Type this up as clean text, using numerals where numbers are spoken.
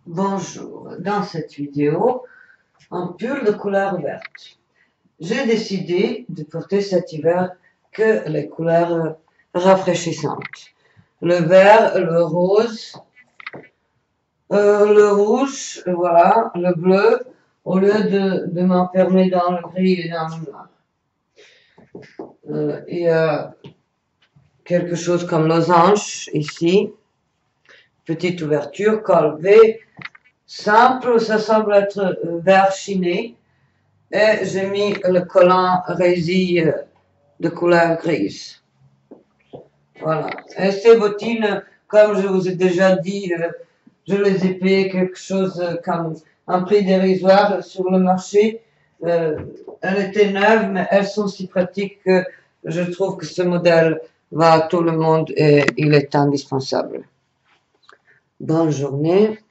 Bonjour, dans cette vidéo, un pull de couleur verte. J'ai décidé de porter cet hiver que les couleurs rafraîchissantes. Le vert, le rose, le rouge, voilà, le bleu, au lieu de m'enfermer dans le gris et dans le noir. Il y a quelque chose comme losange ici, petite ouverture, col V, simple, ça semble être vert chiné. Et j'ai mis le collant résille de couleur grise. Voilà. Et ces bottines, comme je vous ai déjà dit, je les ai payées quelque chose comme un prix dérisoire sur le marché. Elles étaient neuves, mais elles sont si pratiques que je trouve que ce modèle va à tout le monde et il est indispensable. Bonne journée.